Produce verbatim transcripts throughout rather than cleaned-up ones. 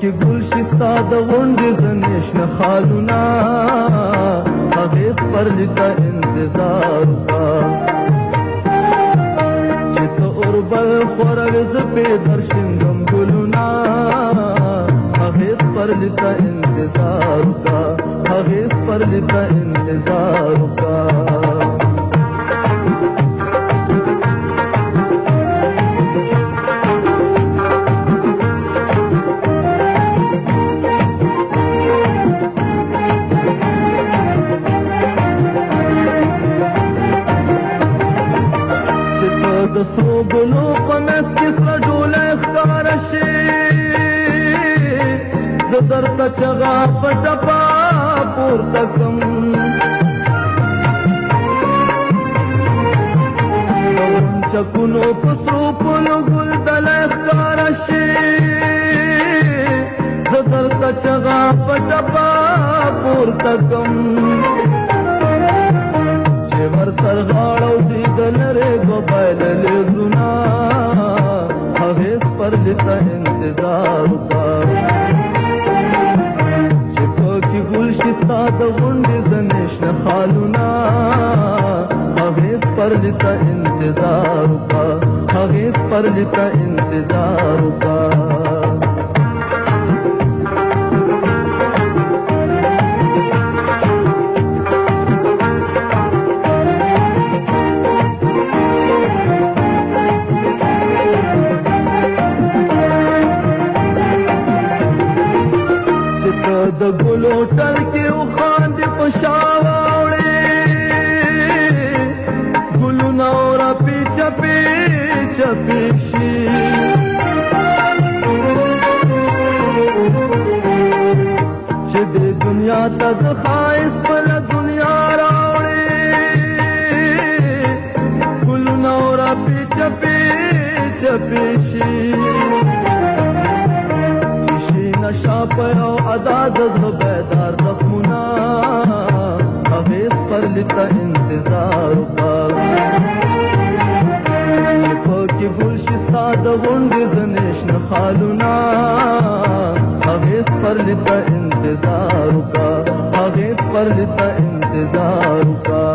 کې ګل شي ستا د غونډې زنېشنه خالونه هغې سپرلي ته انتظار وکړه چې ته اوربل خوروې زه پې درشیندم ګلونه هغې سپرلي ته انتظار وکړه هغې سپرلي ته انتظار وکړه د سرو ګلو په منځ کې سره ډولی ښکاره شي زه درته چغه په ټپه پورته کړم د غونچکونو په سرو پلو ګل دلی ښکاره شي زه درته چغه په ټپه پورته کړم ورسر غاړو دې د لرې دوه بایللې زړونه هغې سپرلي ته انتظار وکړه چې پکې ګل شي ستا د غونډې زنېشنه خالونه هغې سپرلي ته انتظار وکړه هغې سپرلي ته انتظار وکړه د ګلو ټل کې وخاندې په شا واوړې ګلونه ورپې چپې چپې شي چې دې دنیا ته د ښایست بله دنیا راوړې ګلونه ورپې چپې چپې شي نشا په یو ادا د زړه بیدار زخمونه هغې سپرلي ته انتظار وکړه چې پکې ګل شي ستا د غونډې زنېشنه خالونه هغې سپرلي ته انتظار وکړه هغې سپرلي ته انتظار وکړه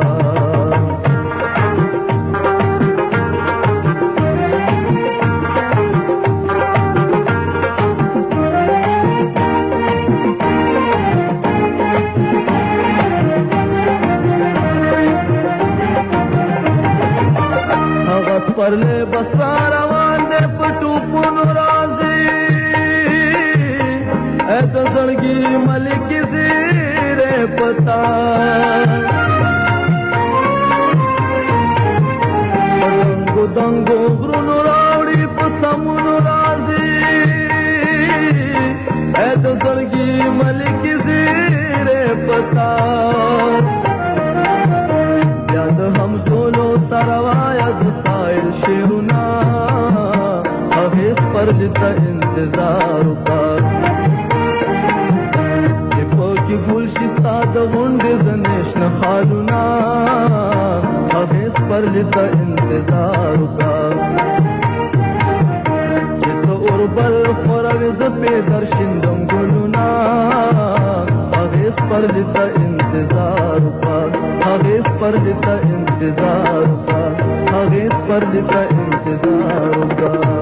پرلے بسا روان دے پټوپونو راځي اے د زړګي ملک زیره پتا دنګو دنګو غرونو راوړي په سمونو راځي اے د زړګي ملک زیره پتا یاد هم زولو سروایا د سایل شیرونه هغې سپرلي ته انتظار وکړه چې پکې ګل شي ستا د غونډې زنېشنه خالونه هغې سپرلي ته انتظار وکړه چې ته اوربل خوروې زه پې درشیندم ګلونه هغې سپرلي ته انتظار وکړه هغې سپرلي ته انتظار وکړه هغې سپرلي ته انتظار وکړه